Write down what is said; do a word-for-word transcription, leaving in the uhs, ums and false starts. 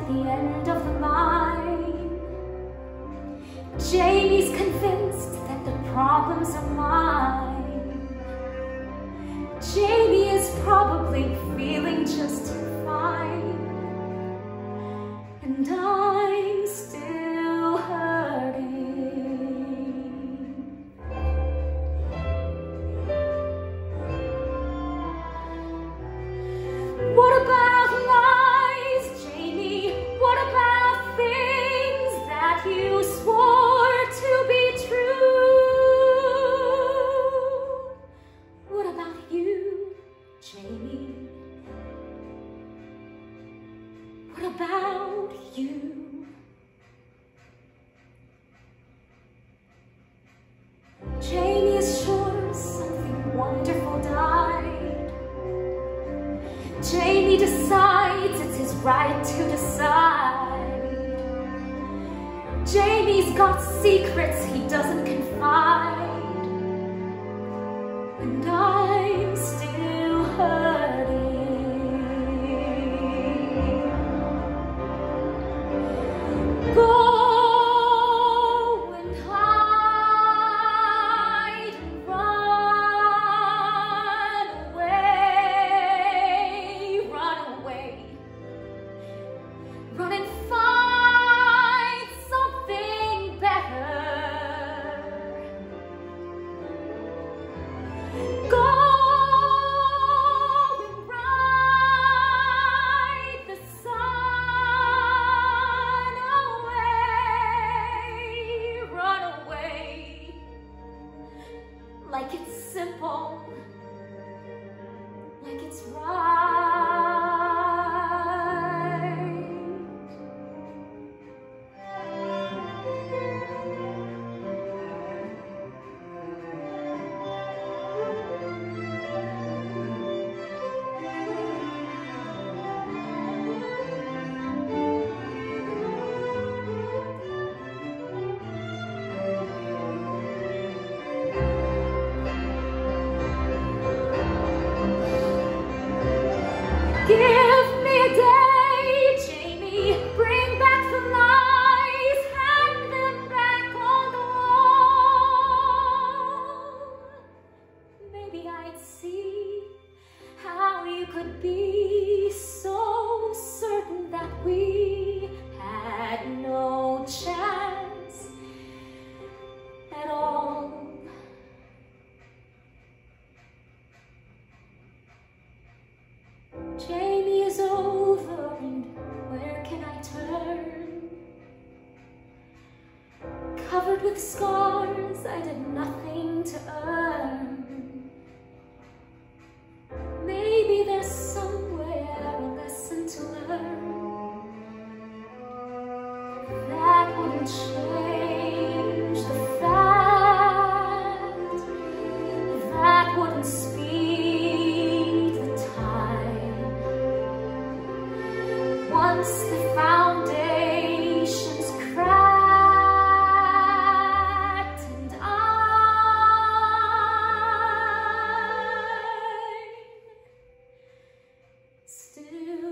the end of the line. Jamie's convinced that the problems are mine. Jamie is probably feeling just fine, and I'm still hurting. What about lies, Jamie? What about things that you swore to be true? What about you, Jamie? What about you? Jamie is sure something wonderful died. Jamie decides it's his right to decide. Jamie's got secrets he doesn't confide, and I'm still hurting. Go and hide, run away, run away, run and find something better. Go and ride the sun away, run away, like it's simple, like it's right. Give me a day, Jamie, bring back the lies, hang them back on the wall. Maybe I'd see how you could be so certain that we had no chance at all. Jamie is over, and where can I turn? Covered with scars I did nothing to earn. Maybe there's somewhere a lesson to learn that wouldn't change the fact, that wouldn't speed the time. Once the foundation's cracked, and I'm still